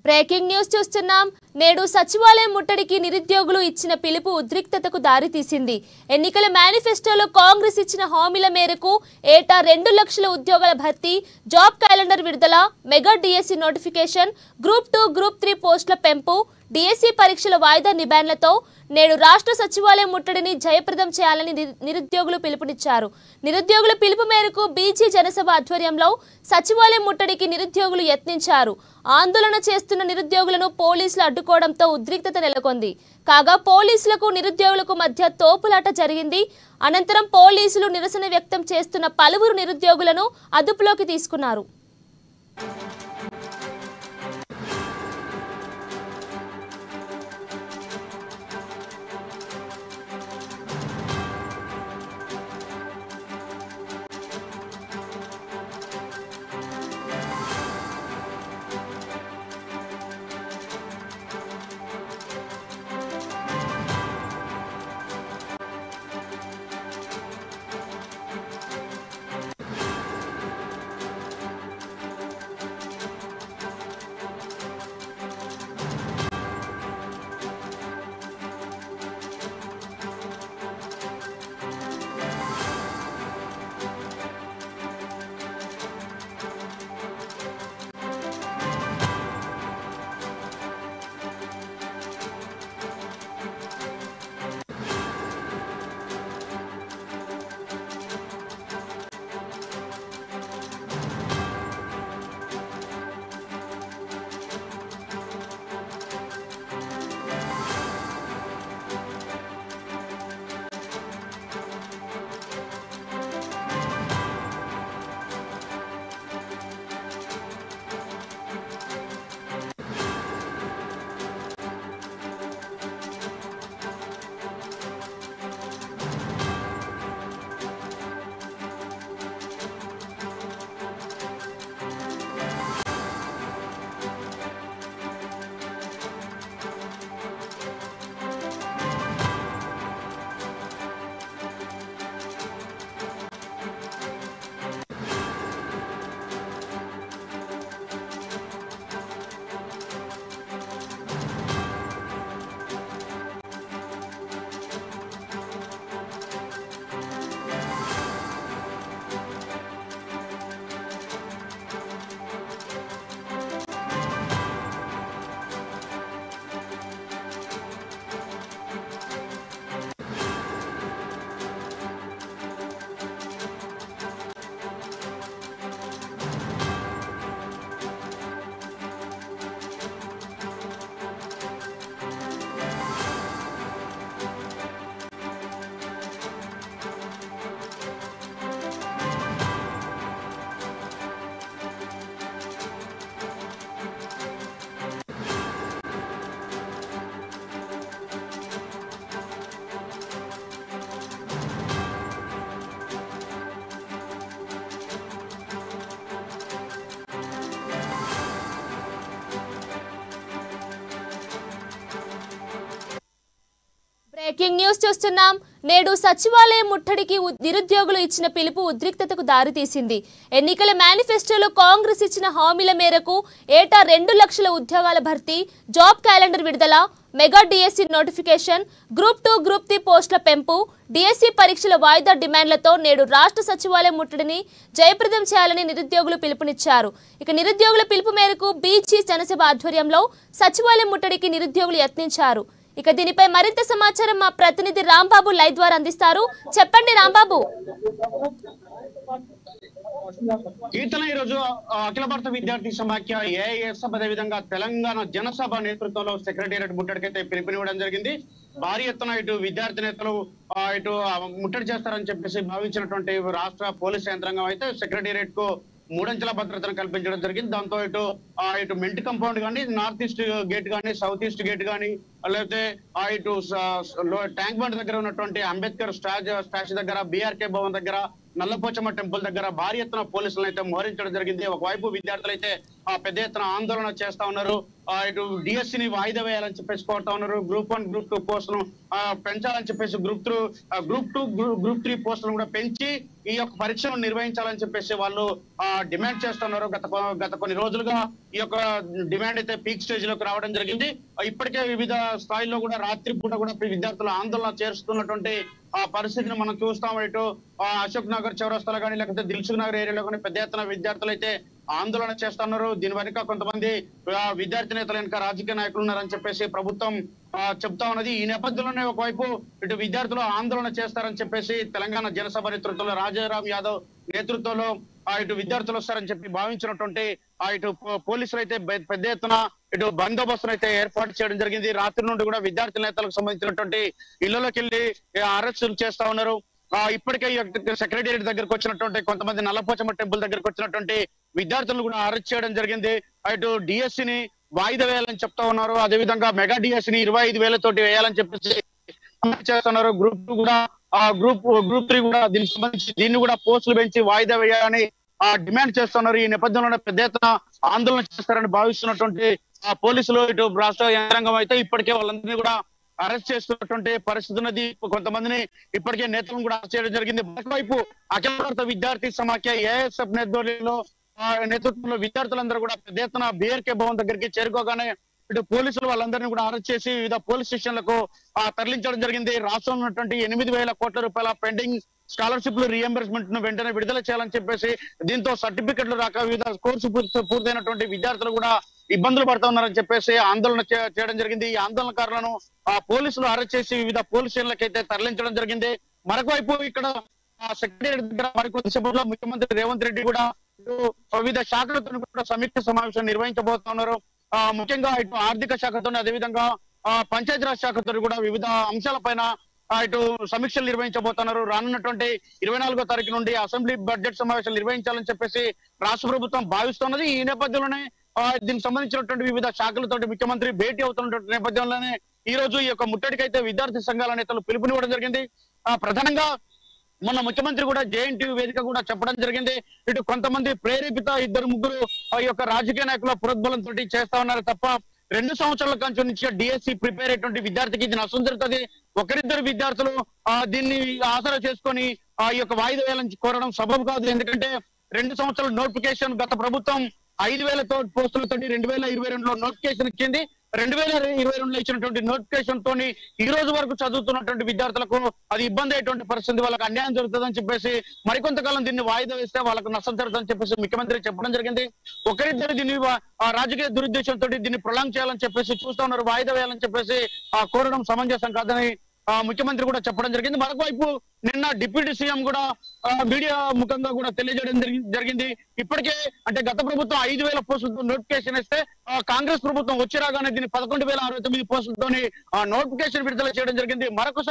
Breaking news చూస్తున్నాం. నేడు సచివాలయం ముట్టడికి నిరుద్యోగులు ఇచ్చిన పిలుపు ఉద్రిక్తతకు దారితీసింది. ఎన్నికల మేనిఫెస్టోలో కాంగ్రెస్ ఇచ్చిన హామీల మేరకు ఏటా 2 లక్షల ఉద్యోగాల భర్తీ, జాబ్ క్యాలెండర్ విడుదల, mega DSC notification, group 2, group 3 పోస్టుల పెంపు, డిఎస్సి పరీక్షల వాయిదా నిబంధనలతో నేడు రాష్ట్ర సచివాలయం ముట్టడిని జయప్రదం చేయాలని నిరుద్యోగులు పిలుపునిచ్చారు. నిరుద్యోగుల పిలుపు మేరకు బీజీ జనసభ ఆధ్వర్యంలో సచివాలయం ముట్టడికి నిరుద్యోగులు యత్నించారు. ఆందోళన చేస్తున్న నిరుద్యోగులను పోలీసులు అడ్డుకోవడంతో ఉద్రిక్తత నెలకొంది. కాగా పోలీసులకు నిరుద్యోగులకు మధ్య తోపులాట జరిగింది. అనంతరం పోలీసులు నిరసన వ్యక్తం చేస్తున్న పలువురు నిరుద్యోగులను అదుపులోకి తీసుకున్నారు. బ్రేకింగ్ న్యూస్ చూస్తున్నాం. నేడు సచివాలయం ముట్టడికి నిరుద్యోగులు ఇచ్చిన పిలుపు ఉద్రిక్తతకు దారితీసింది. ఎన్నికల మేనిఫెస్టోలో కాంగ్రెస్ ఇచ్చిన హామీల మేరకు ఏటా 2 లక్షల ఉద్యోగాల భర్తీ, జాబ్ క్యాలెండర్ విడుదల, mega DSC notification, group 2, group 3 పోస్టుల పెంపు, డిఎస్సి పరీక్షల వాయిదా డిమాండ్లతో నేడు రాష్ట్ర సచివాలయం ముట్టడిని జయప్రదం చేయాలని నిరుద్యోగులు పిలుపునిచ్చారు. ఇక నిరుద్యోగుల పిలుపు మేరకు బీజీ జనసభ ఆధ్వర్యంలో సచివాలయం ముట్టడికి నిరుద్యోగులు యత్నించారు. ఇక దీనిపై మరింత సమాచారం మా ప్రతినిధి రాంబాబు లైవ్ ద్వారా అందిస్తారు. చెప్పండి రాంబాబు. కీర్తన ఈరోజు అఖిల భారత విద్యార్థి సమాఖ్య ఏఐఎస్ఎఫ్ అదేవిధంగా తెలంగాణ జనసభ నేతృత్వంలో సెక్రటేరియట్ ముట్టడికైతే పిలుపునివ్వడం జరిగింది. భారీ ఎత్తున ఇటు విద్యార్థి నేతలు ఇటు ముట్టడి చేస్తారని చెప్పేసి భావించినటువంటి రాష్ట్ర పోలీస్ యంత్రాంగం అయితే సెక్రటేరియట్ కు 3 అంచెల భద్రతను కల్పించడం జరిగింది. దాంతో ఇటు మింట్ కంపౌండ్ కానీ, నార్త్ ఈస్ట్ గేట్ కానీ, సౌత్ ఈస్ట్ గేట్ కానీ, లేకపోతే ఇటు ట్యాంక్ బండ్ దగ్గర ఉన్నటువంటి అంబేద్కర్ స్టాచ్యూ దగ్గర, బీఆర్కే భవన్ దగ్గర నల్లపోచమ్మ టెంపుల్ దగ్గర భారీ ఎత్తున పోలీసులను అయితే మోహరించడం జరిగింది. ఒకవైపు విద్యార్థులు అయితే పెద్ద ఎత్తున ఆందోళన చేస్తా ఉన్నారు. ఇటు డిఎస్సిని వాయిదా వేయాలని చెప్పేసి కోరుతా ఉన్నారు. గ్రూప్ 1 గ్రూప్ 2 పోస్టులను పెంచాలని చెప్పేసి గ్రూప్ 2 గ్రూప్ 3 పోస్టులను కూడా పెంచి ఈ యొక్క పరీక్షను నిర్వహించాలని చెప్పేసి వాళ్ళు డిమాండ్ చేస్తున్నారు. గత కొన్ని రోజులుగా ఈ యొక్క డిమాండ్ అయితే పీక్ స్టేజ్ లోకి రావడం జరిగింది. ఇప్పటికే వివిధ స్థాయిల్లో కూడా రాత్రి పూట కూడా విద్యార్థులు ఆందోళన చేస్తున్నటువంటి ఆ పరిస్థితిని మనం చూస్తాం. ఇటు అశోక్ నగర్ చౌరస్తాలో కానీ లేకపోతే దిల్సుఖ్ నగర్ ఏరియాలో కానీ పెద్ద ఎత్తున విద్యార్థులు అయితే ఆందోళన చేస్తున్నారు. దీని వెనుక కొంతమంది విద్యార్థి నేతల వెనుక రాజకీయ నాయకులు ఉన్నారని చెప్పేసి ప్రభుత్వం చెప్తా ఉన్నది. ఈ నేపథ్యంలోనే ఒకవైపు ఇటు విద్యార్థులు ఆందోళన చేస్తారని చెప్పేసి తెలంగాణ జనసభ నేతృత్వంలో రాజారాం యాదవ్ నేతృత్వంలో ఇటు విద్యార్థులు వస్తారని చెప్పి భావించినటువంటి ఇటు పోలీసులు అయితే పెద్ద ఎత్తున ఇటు బందోబస్తును అయితే ఏర్పాటు చేయడం జరిగింది. రాత్రి నుండి కూడా విద్యార్థి నేతలకు సంబంధించినటువంటి ఇళ్లలోకి వెళ్లి అరెస్టులు చేస్తా ఉన్నారు. ఇప్పటికే సెక్రటేరియట్ దగ్గరకు వచ్చినటువంటి కొంతమంది నల్లపోచమ్మ టెంపుల్ దగ్గరకు వచ్చినటువంటి విద్యార్థులను కూడా అరెస్ట్ చేయడం జరిగింది. ఇటు డిఎస్సిని వాయిదా వేయాలని చెప్తా ఉన్నారు. అదేవిధంగా మెగా డిఎస్సిని 25,000 తోటి వేయాలని చెప్పేసి చేస్తున్నారు. గ్రూప్ 2 కూడా గ్రూప్ 3 కూడా దీనికి సంబంధించి దీన్ని కూడా పోస్టులు పెంచి వాయిదా వేయాలని డిమాండ్ చేస్తున్నారు. ఈ నేపథ్యంలో పెద్ద ఎత్తున ఆందోళన చేస్తారని భావిస్తున్నటువంటి పోలీసులు ఇటు రాష్ట్ర యంత్రాంగం అయితే ఇప్పటికే వాళ్ళందరినీ కూడా అరెస్ట్ చేస్తున్నటువంటి పరిస్థితి ఉన్నది. కొంతమందిని ఇప్పటికే నేతలను కూడా అరెస్ట్ చేయడం జరిగింది. మరోవైపు అఖిల భారత విద్యార్థి సమాఖ్య ఏఎస్ఎఫ్ నేతృత్వంలో విద్యార్థులందరూ కూడా పెద్ద ఎత్తున బీఆర్కే భవన్ దగ్గరికి చేరుకోగానే ఇటు పోలీసులు వాళ్ళందరినీ కూడా అరెస్ట్ చేసి వివిధ పోలీస్ స్టేషన్లకు తరలించడం జరిగింది. రాష్ట్రంలో ఉన్నటువంటి 8,000 కోట్ల రూపాయల పెండింగ్ స్కాలర్షిప్లు రీఎంబర్స్మెంట్ ను వెంటనే విడుదల చేయాలని చెప్పేసి దీంతో సర్టిఫికెట్లు రాక వివిధ కోర్సు పూర్తయినటువంటి విద్యార్థులు కూడా ఇబ్బందులు పడుతూ ఉన్నారని చెప్పేసి ఆందోళన చేయడం జరిగింది. ఈ ఆందోళనకారులను పోలీసులు అరెస్ట్ చేసి వివిధ పోలీస్ స్టేషన్లకు అయితే తరలించడం జరిగింది. మరొకవైపు ఇక్కడ సెక్రటేరియట్ దగ్గర మరికొద్దిసేపట్లో ముఖ్యమంత్రి రేవంత్ రెడ్డి కూడా వివిధ శాఖలతో కూడా సమీక్ష సమావేశం నిర్వహించబోతున్నారు. ముఖ్యంగా ఇటు ఆర్థిక శాఖతో అదేవిధంగా పంచాయతీరాజ్ శాఖతో కూడా వివిధ అంశాలపైన ఇటు సమీక్షలు నిర్వహించబోతున్నారు. రానున్నటువంటి 24వ తారీఖు నుండి అసెంబ్లీ బడ్జెట్ సమావేశాలు నిర్వహించాలని చెప్పేసి రాష్ట్ర ప్రభుత్వం భావిస్తున్నది. ఈ నేపథ్యంలోనే దీనికి సంబంధించినటువంటి వివిధ శాఖలతోటి ముఖ్యమంత్రి భేటీ అవుతున్నటువంటి నేపథ్యంలోనే ఈ రోజు ఈ యొక్క ముట్టడికైతే విద్యార్థి సంఘాల నేతలు పిలుపునివ్వడం జరిగింది. ప్రధానంగా మొన్న ముఖ్యమంత్రి కూడా జేఎన్టీయూ వేదిక కూడా చెప్పడం జరిగింది. ఇటు కొంతమంది ప్రేరేపిత 2-3 ఈ యొక్క రాజకీయ నాయకుల పురోద్బలంతో చేస్తా ఉన్నారు తప్ప 2 సంవత్సరాల కంచె నుంచి డిఎస్సి ప్రిపేర్ అయ్యేటువంటి విద్యార్థికి ఇది నష్టం జరుగుతుంది. ఒకరిద్దరు విద్యార్థులు దీన్ని ఆసరా చేసుకొని ఈ యొక్క వాయిదా వేయాలని కోరడం సబబు కాదు. ఎందుకంటే 2 సంవత్సరాల నోటిఫికేషన్ గత ప్రభుత్వం 5,000 పోస్టులతో 2022లో నోటిఫికేషన్ ఇచ్చింది. 2022లో ఇచ్చినటువంటి నోటిఫికేషన్ తోని ఈ రోజు వరకు చదువుతున్నటువంటి విద్యార్థులకు అది ఇబ్బంది అయ్యేటువంటి పరిస్థితి, వాళ్ళకి అన్యాయం జరుగుతుందని చెప్పేసి మరికొంతకాలం దీన్ని వాయిదా వేస్తే వాళ్ళకు నష్టం జరుగుతుందని చెప్పేసి ముఖ్యమంత్రి చెప్పడం జరిగింది. ఒకరిద్దరు దీన్ని రాజకీయ దురుద్దేశంతో దీన్ని ప్రొలాంగ్ చేయాలని చెప్పేసి చూస్తా ఉన్నారు. వాయిదా వేయాలని చెప్పేసి కోరడం సమంజసం కాదని ముఖ్యమంత్రి కూడా చెప్పడం జరిగింది. మరొకవైపు నిన్న డిప్యూటీ సీఎం కూడా మీడియా ముఖంగా కూడా తెలియజేయడం జరిగింది. ఇప్పటికే అంటే గత ప్రభుత్వం 5,000 పోస్టులతో నోటిఫికేషన్ ఇస్తే కాంగ్రెస్ ప్రభుత్వం వచ్చి రాగానే దీన్ని 11,069 పోస్టులతోని నోటిఫికేషన్ విడుదల చేయడం జరిగింది.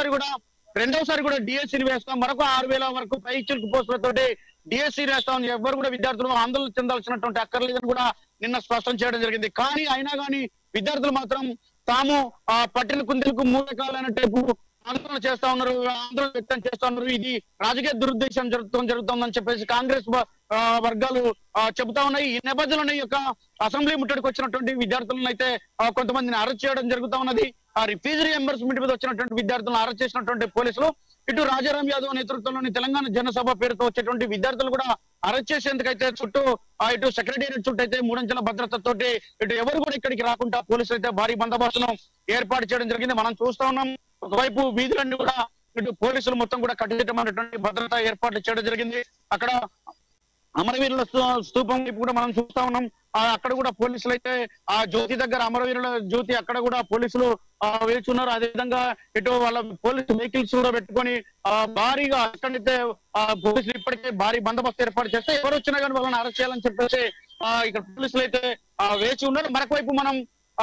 రెండోసారి కూడా డిఎస్సీని వేస్తాం, మరొక 6,000 వరకు పైచిలుకు పోస్టులతోటి డిఎస్సీ వేస్తాం, ఎవరు కూడా విద్యార్థులు ఆందోళన చెందాల్సినటువంటి అక్కర్లేదని కూడా నిన్న స్పష్టం చేయడం జరిగింది. కానీ అయినా కానీ విద్యార్థులు మాత్రం తాము పట్టిన కుందేలకు 3 రకాలైన టైపు ఆందోళన చేస్తా ఉన్నారు, ఆందోళన వ్యక్తం చేస్తా ఉన్నారు. ఇది రాజకీయ దురుద్దేశం జరుగుతుందని చెప్పేసి కాంగ్రెస్ వర్గాలు చెబుతా ఉన్నాయి. ఈ నేపథ్యంలోనే ఈ యొక్క అసెంబ్లీ ముట్టడికి వచ్చినటువంటి విద్యార్థులను అయితే కొంతమందిని అరెస్ట్ చేయడం జరుగుతా ఉన్నది. ఫీజు రీఎంబర్స్మెంట్ మీద వచ్చినటువంటి విద్యార్థులను అరెస్ట్ చేసినటువంటి పోలీసులు ఇటు రాజారాం యాదవ్ నేతృత్వంలోని తెలంగాణ జనసభ పేరుతో వచ్చేటువంటి విద్యార్థులు కూడా అరెస్ట్ చేసేందుకైతే చుట్టూ ఇటు సెక్రటేరియట్ చుట్టూ అయితే 3 అంచెల భద్రతతోటి ఇటు ఎవరు కూడా ఇక్కడికి రాకుండా పోలీసులు అయితే భారీ బందోబస్తును ఏర్పాటు చేయడం జరిగింది. మనం చూస్తా ఉన్నాం. ఒకవైపు వీధులన్నీ కూడా ఇటు పోలీసులు మొత్తం కూడా కట్టుదిట్టమైనటువంటి భద్రత ఏర్పాట్లు చేయడం జరిగింది. అక్కడ అమరవీరుల స్తూపం వైపు కూడా మనం చూస్తా ఉన్నాం. అక్కడ కూడా పోలీసులు అయితే ఆ జ్యోతి దగ్గర అమరవీరుల జ్యోతి అక్కడ కూడా పోలీసులు వేచున్నారు. అదేవిధంగా ఇటు వాళ్ళ పోలీసు వెహికల్స్ కూడా పెట్టుకొని భారీగా అక్కడైతే పోలీసులు ఇప్పటికే భారీ బందోబస్తు ఏర్పాటు చేస్తే ఎవరు వచ్చినా కానీ వాళ్ళని అరెస్ట్ చేయాలని చెప్పేసి ఇక్కడ పోలీసులు అయితే వేచి ఉన్నారు. మరొక వైపు మనం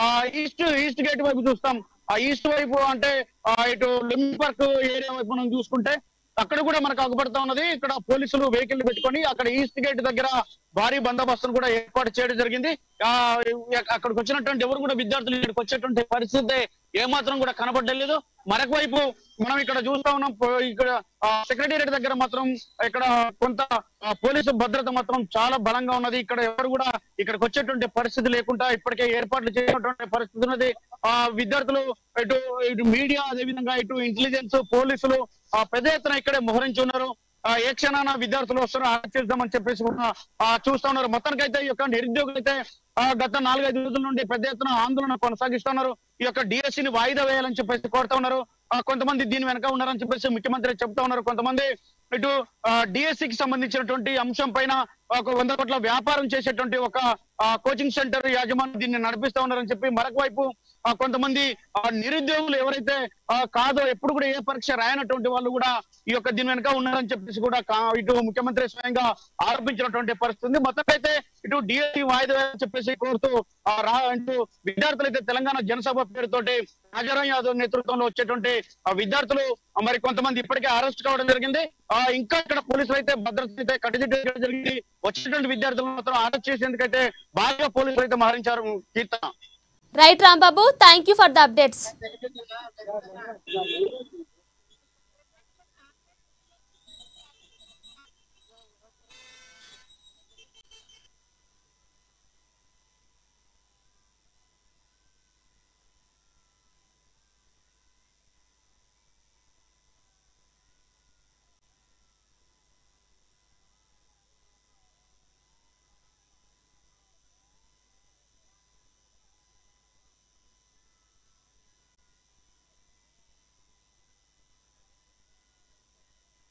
ఈస్ట్ గేట్ వైపు చూస్తాం. ఈస్ట్ వైపు అంటే ఇటు లింబీ పార్క్ ఏరియా వైపు మనం చూసుకుంటే అక్కడ కూడా మనకు అగుపడతా ఉన్నది. ఇక్కడ పోలీసులు వెహికల్ పెట్టుకొని అక్కడ ఈస్ట్ గేట్ దగ్గర భారీ బందోబస్తును కూడా ఏర్పాటు చేయడం జరిగింది. అక్కడికి వచ్చినటువంటి ఎవరు కూడా విద్యార్థులు ఇక్కడికి వచ్చేటువంటి పరిస్థితి ఏమాత్రం కూడా కనబడలేదు. మరొక వైపు మనం ఇక్కడ చూస్తా ఉన్నాం, ఇక్కడ సెక్రటేరియట్ దగ్గర మాత్రం ఇక్కడ కొంత పోలీసు భద్రత మాత్రం చాలా బలంగా ఉన్నది. ఇక్కడ ఎవరు కూడా ఇక్కడికి వచ్చేటువంటి పరిస్థితి లేకుండా ఇప్పటికే ఏర్పాట్లు చేసినటువంటి పరిస్థితి ఉన్నది. విద్యార్థులు ఇటు మీడియా, అదేవిధంగా ఇటు ఇంటెలిజెన్స్, పోలీసులు పెద్ద ఎత్తున ఇక్కడే మోహరించి ఉన్నారు. ఏ క్షణాన విద్యార్థులు వస్తారు అరెస్ట్ చేద్దామని చెప్పేసి కూడా చూస్తా ఉన్నారు. మొత్తానికైతే ఈ యొక్క నిరుద్యోగులు అయితే గత 4-5 రోజుల నుండి పెద్ద ఎత్తున ఆందోళన కొనసాగిస్తున్నారు. ఈ యొక్క డిఎస్సిని వాయిదా వేయాలని చెప్పేసి కోరుతా ఉన్నారు. కొంతమంది దీని వెనక ఉన్నారని చెప్పేసి ముఖ్యమంత్రి చెప్తా ఉన్నారు. కొంతమంది ఇటు డిఎస్సికి సంబంధించినటువంటి అంశం పైన ఒక 100 కోట్ల వ్యాపారం చేసేటువంటి ఒక కోచింగ్ సెంటర్ యాజమాన్యం దీన్ని నడిపిస్తా ఉన్నారని చెప్పి, మరొక వైపు కొంతమంది నిరుద్యోగులు ఎవరైతే కాదో ఎప్పుడు కూడా ఏ పరీక్ష రాయనటువంటి వాళ్ళు కూడా ఈ యొక్క దీని వెనక ఉన్నారని చెప్పేసి కూడా ఇటు ముఖ్యమంత్రి స్వయంగా ఆరోపించినటువంటి పరిస్థితి. మొత్తం అయితే ఇటు డిఎస్సి వాయిదా అని చెప్పేసి కోరుతూ అంటూ విద్యార్థులు అయితే తెలంగాణ జనసభ పేరుతోటి రాజారాం యాదవ్ నేతృత్వంలో వచ్చేటువంటి విద్యార్థులు మరి కొంతమంది ఇప్పటికే అరెస్ట్ కావడం జరిగింది. ఇంకా ఇక్కడ పోలీసులు అయితే భద్రత అయితే కట్టుదిట్టం జరిగింది. వచ్చేటువంటి విద్యార్థులను మాత్రం అరెస్ట్ చేసేందుకైతే బాగా పోలీసులు అయితే మరణించారు. Keerthana. Right Rambabu, thank you for the updates.